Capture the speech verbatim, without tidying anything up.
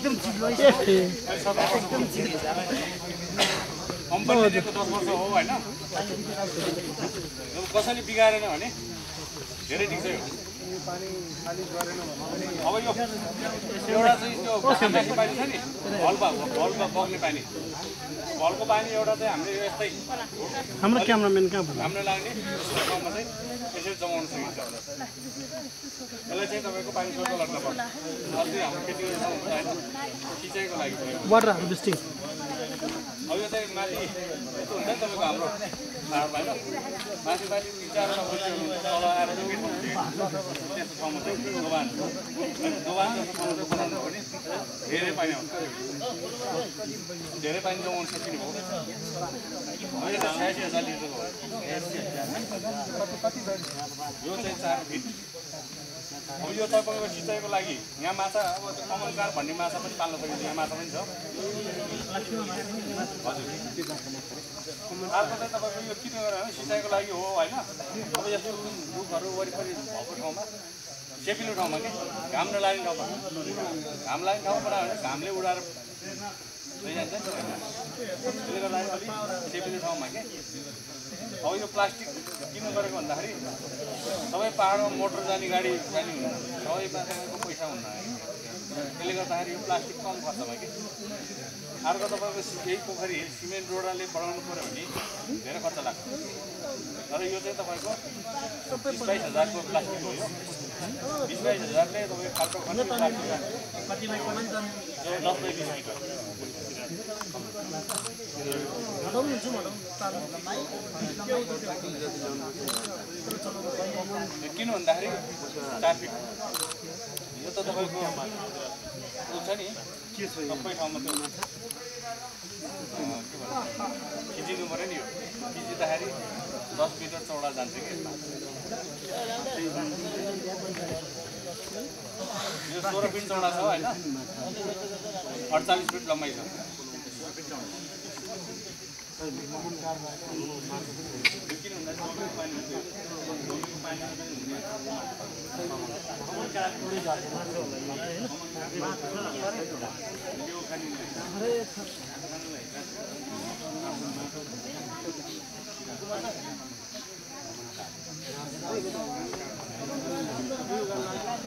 एकदम चिप्लो है एकदम चिप्लो कम्पनीले दिएको दस वर्ष हो हैन कसैले बिगारेन भने धेरै ठिक छ यो अब यो एउटा चाहिँ त्यो खानाको पानी छ नि भलमा भलमा बग्ने पानी भलको पानी एउटा चाहिँ हामीले यस्तै हाम्रो क्यामेराम्यान कहाँ भयो हाम्रो लाग्ने ठाउँमा चाहिँ यसरी जमाउन सकिन्छ यसलाई चाहिँ तपाईँको पानी सोर्स गर्न पर्छ अस्ति हाम्रो खेती गर्न होइन सिँचाइको लागि वाटर हार्भेस्टिङ अब यो चाहिँ माथि यस्तो हुन्छ नि तपाईँको हाम्रो पाहाडमा होइन माथि माथि चार तल आएर त्यस्तो ठाउँमा चाहिँ दोबान दोबान जस्तो ठाउँमा चाहिँ बनाउनु भने धेरै पानी आउँछ धेरै पानी जमाउन सकिने भयो यो चाहिँ छयासी हजार लिटरको यो चाहिँ चार फिट अब यो तपाईँको सिँचाइको लागि यहाँ माछा अब कमलकार भन्ने माछा पनि पाल्न सकिन्छ यहाँ माछा पनि छ हजुर अर्को चाहिँ तपाईँको यो किन गरेर सिँचाइको लागि हो होइन अब यस्तो रुखहरू वरिपरि भएको ठाउँमा सेपिलो ठाउँमा कि घाम नलाग्ने ठाउँमा घाम लाग्ने ठाउँ बनायो भने घामले उडाएर लैजान्छ नि त्यसले गर्दा अलिक सेपिलो ठाउँमा के अब यो प्लास्टिक किन गरेको भन्दाखेरि सबै पाहाडमा मोटर जाने गाडी जाने हुन्न सबैमा तपाईँको पैसा हुन्न त्यसले गर्दाखेरि यो प्लास्टिक कम खर्चमा कि अर्को तपाईँको यही पोखरी सिमेन्ट रोडले बनाउनु पऱ्यो भने धेरै खर्च लाग्छ तर यो चाहिँ तपाईँको बिस बाइस हजारको प्लास्टिक हो यो बिस बाइस हजारले तपाईँको खालको खर्च दस बाई बिस मिटर किन भन्दाखेरि चार फिट यो त तपाईँको ऊ छ नि सबै ठाउँमा त्यो के भन्छ खिचिनु पऱ्यो नि यो खिचिँदाखेरि दस मिटर चौडा जान्छ कि यो सोह्र फिट चौडा छ होइन अडचालिस फिट लम्बाइ छ किन भन्दा